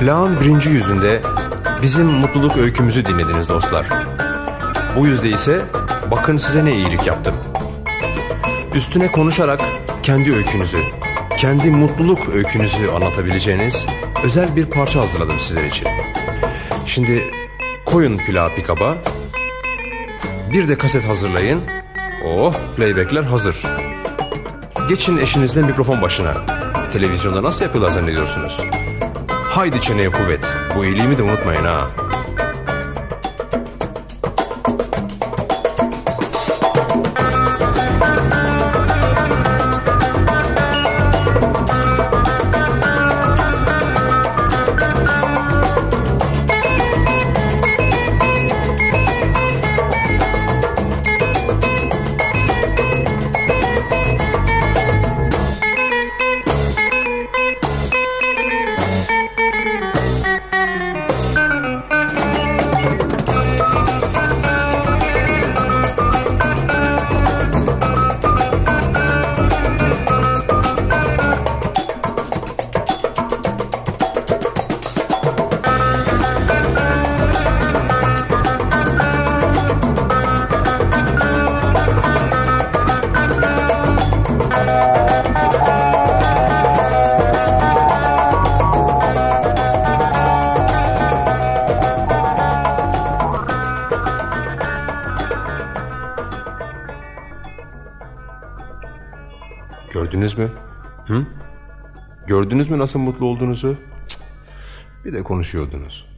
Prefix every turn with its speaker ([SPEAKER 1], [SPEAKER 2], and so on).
[SPEAKER 1] Plağın birinci yüzünde bizim mutluluk öykümüzü dinlediniz dostlar. Bu yüzde ise bakın size ne iyilik yaptım. Üstüne konuşarak kendi öykünüzü, kendi mutluluk öykünüzü anlatabileceğiniz özel bir parça hazırladım sizler için. Şimdi koyun plağı pikaba, bir de kaset hazırlayın. Oh, playbackler hazır. Geçin eşinizle mikrofon başına. Televizyonda nasıl yapıyorlar zannediyorsunuz? Haydi çeneye kuvvet. Bu iyiliğimi de unutmayın ha. Gördünüz mü? Hı? Gördünüz mü nasıl mutlu olduğunuzu? Bir de konuşuyordunuz.